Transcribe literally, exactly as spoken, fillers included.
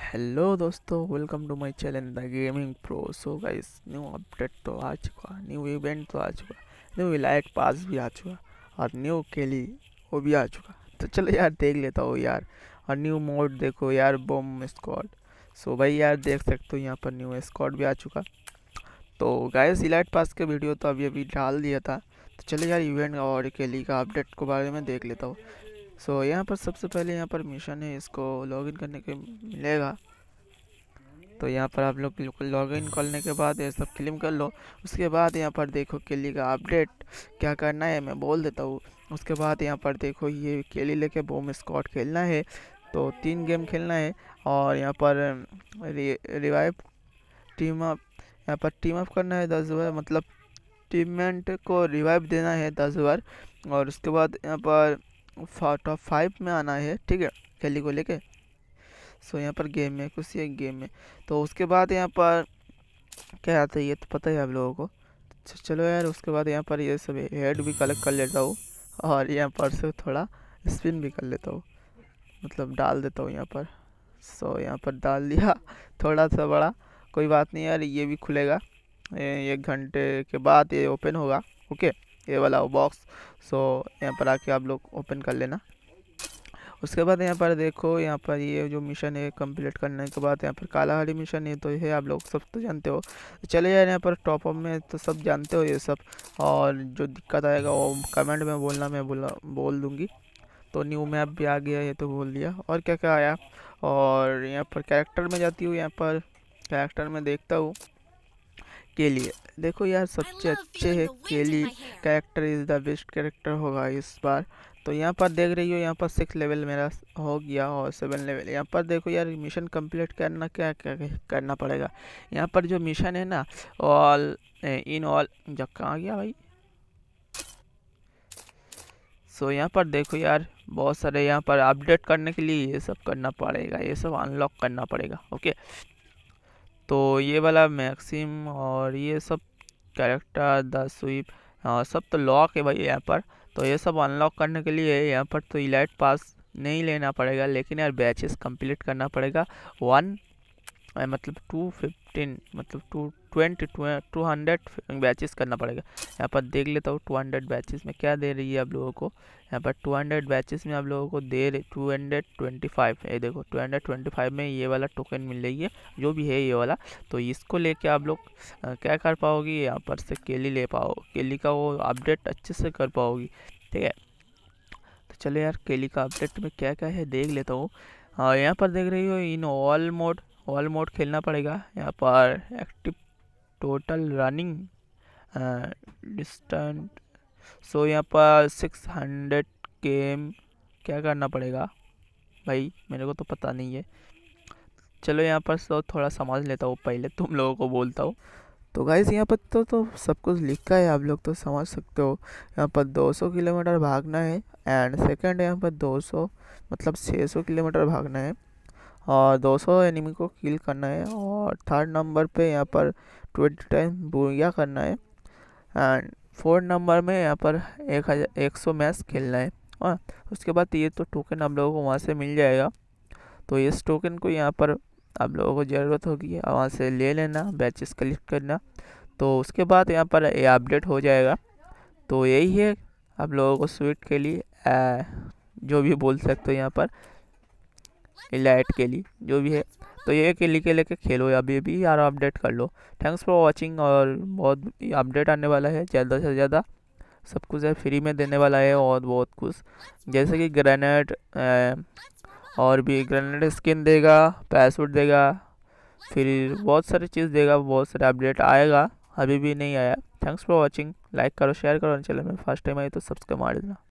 Hello दोस्तों, welcome to my channel the gaming pro. So guys, new update तो आ चुका, न्यू इवेंट तो आ चुका, न्यू इलाइट पास भी आ चुका और न्यू केली वो भी आ चुका। तो चलो यार देख लेता हूँ यार। और न्यू मोड देखो यार, बम स्क्वाड। सो भाई यार देख सकते हो यहाँ पर न्यू स्क्वाड भी आ चुका। तो गाइस इलाइट पास के वीडियो तो अभी अभी डाल दिया था। तो चलो यार इवेंट और केली का अपडेट के बारे में देख लेता हूँ। सो so, यहाँ पर सबसे पहले यहाँ पर मिशन है, इसको लॉगिन करने के मिलेगा। तो यहाँ पर आप लोग लॉगिन करने के बाद ये सब क्लेम कर लो। उसके बाद यहाँ पर देखो केली का अपडेट क्या करना है मैं बोल देता हूँ। उसके बाद यहाँ पर देखो ये केली लेके बूम स्क्वाड खेलना है। तो तीन गेम खेलना है और यहाँ पर रि, रिवाइव टीम अप, यहाँ पर टीम अप करना है दस बार, मतलब टीममेट को रिवाइव देना है दस बार। और उसके बाद यहाँ पर टॉप फाइव में आना है, ठीक है, केली को लेके। सो यहाँ पर गेम में कुछ एक गेम में। तो उसके बाद यहाँ पर क्या आता है ये तो पता है आप लोगों को। च- चलो यार उसके बाद यहाँ पर ये सब हेड भी कलेक्ट कर लेता हूँ और यहाँ पर से थोड़ा स्पिन भी कर लेता हूँ, मतलब डाल देता हूँ यहाँ पर। सो यहाँ पर डाल दिया थोड़ा सा बड़ा, कोई बात नहीं यार, ये भी खुलेगा ए- एक घंटे के बाद ये ओपन होगा। ओके, ये वाला बॉक्स। सो यहाँ पर आके आप लोग ओपन कर लेना। उसके बाद यहाँ पर देखो, यहाँ पर ये जो मिशन है कंप्लीट करने के बाद यहाँ पर कालाहारी मिशन है, तो ये आप लोग सब तो जानते हो। चले यार यहाँ पर टॉप अप में तो सब जानते हो ये सब। और जो दिक्कत आएगा वो कमेंट में बोलना, मैं बोला बोल दूँगी। तो न्यू मैप भी आ गया, ये तो बोल दिया। और क्या क्या आया, और यहाँ पर कैरेक्टर में जाती हूँ, यहाँ पर कैरेक्टर में देखता हूँ केली। देखो यार सबसे अच्छे है Kelly character, is the best character होगा इस बार। तो यहाँ पर देख रही हो, यहाँ पर सिक्स लेवल मेरा हो गया और सेवन लेवल। यहाँ पर देखो यार मिशन कंप्लीट करना क्या क्या करना पड़ेगा। यहाँ पर जो मिशन है ना, ऑल इन ऑल, जब कहाँ गया भाई। सो यहाँ पर देखो यार बहुत सारे यहाँ पर अपडेट करने के लिए ये सब करना पड़ेगा, ये सब अनलॉक करना पड़ेगा। ओके, तो ये वाला मैक्सिम और ये सब कैरेक्टर द स्वीप, हाँ सब तो लॉक है भाई यहाँ पर। तो ये सब अनलॉक करने के लिए यहाँ पर तो इलाइट पास नहीं लेना पड़ेगा, लेकिन यार बैचेस कंप्लीट करना पड़ेगा। वन अ, मतलब टू फिफ्टीन, मतलब two twenty two hundred batches करना पड़ेगा। यहाँ पर देख लेता हूँ टू हंड्रेड बैचेस में क्या दे रही है आप लोगों को। यहाँ पर टू हंड्रेड बैचेस में आप लोगों को दे रही टू हंड्रेड ट्वेंटी फाइव, ये देखो टू हंड्रेड ट्वेंटी फाइव में ये वाला टोकन मिल रही है, जो भी है ये वाला। तो इसको लेके आप लोग अ, क्या कर पाओगी, यहाँ पर से केली ले पाओ, केली का वो अपडेट अच्छे से कर पाओगी, ठीक है। तो चलो यार केली का अपडेट में क्या क्या है देख लेता हूँ। हाँ यहाँ पर देख रही हो in all mode, all mode खेलना पड़ेगा। यहाँ पर active total running distant. So यहाँ पर सिक्स हंड्रेड गेम क्या करना पड़ेगा भाई, मेरे को तो पता नहीं है। चलो यहाँ पर तो थोड़ा समझ लेता हूँ, पहले तुम लोगों को बोलता हूँ। तो गाइस यहाँ पर तो तो सब कुछ लिखा है, आप लोग तो समझ सकते हो। यहाँ पर दो सौ किलोमीटर भागना है, एंड सेकंड यहाँ पर दो सौ, मतलब छह सौ किलोमीटर भागना है और दो सौ एनिमी को किल करना है। और थर्ड नंबर पे यहाँ पर ट्वेंटी टाइम बूया करना है। एंड फोर्थ नंबर में यहाँ पर एक हज़ार एक सौ मैच खेलना है। हाँ, उसके बाद ये तो टोकन आप लोगों को वहाँ से मिल जाएगा। तो इस टोकन को यहाँ पर आप लोगों को ज़रूरत होगी, वहाँ से ले लेना, बैचेस कलेक्ट करना। तो उसके बाद यहाँ पर ये अपडेट हो जाएगा। तो यही है आप लोगों को स्वीट के लिए आ, जो भी बोल सकते हो यहाँ पर इलाइट के लिए जो भी है। तो ये के लिए लेके खेलो अभी अभी यार, अपडेट कर लो। Thanks for watching. और बहुत अपडेट आने वाला है ज़्यादा से ज़्यादा, सब कुछ है फ्री में देने वाला है और बहुत कुछ, जैसे कि ग्रेनेड, और भी ग्रेनेड स्किन देगा, पैसवर्ड देगा, फिर बहुत सारी चीज़ देगा, बहुत सारे अपडेट आएगा, अभी भी नहीं आया। Thanks for watching. लाइक करो, शेयर करो, चैनल में फर्स्ट टाइम आए तो सब्सक्राइब मार देना।